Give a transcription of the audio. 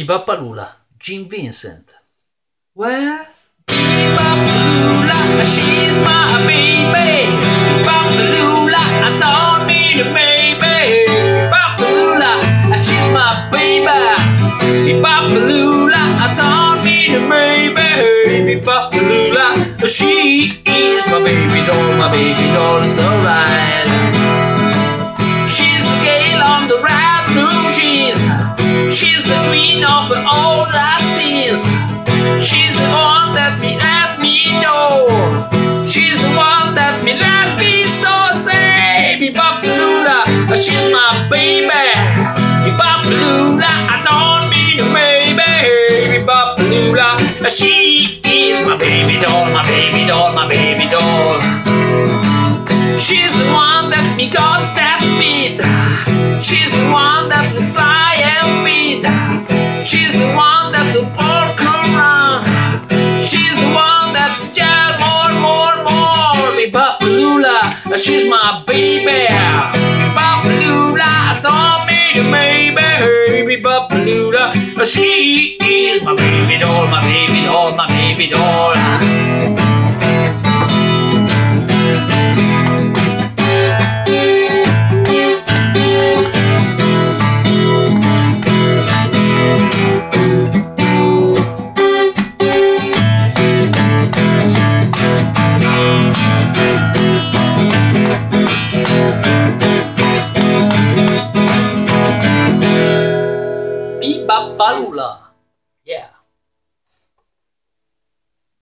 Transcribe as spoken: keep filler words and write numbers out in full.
Bibappalula, Gene Vincent. Well, Bibappalula, she's my baby. Bibappalula, I don't need a baby. Bibappalula, she's my baby. Bibappalula, I don't need a baby. Bibappalula, she is my baby doll, my baby doll, it's alright. She's the girl on the red blue jeans. She's the queen of all that things. She's the one that me let me know. She's the one that me let me so say. Bibappalula, she's my baby. Bibappalula, I don't need a baby. Bibappalula, she is my baby doll, my baby doll, my baby doll. She's the one that me got that beat. She's the one that will fly and feed. She's the one that will walk around. She's the one that will yell more, more, more. Bibappalula, she's my baby. Bibappalula, I don't need a baby. Bibappalula, she is my baby doll, my baby doll, my baby doll.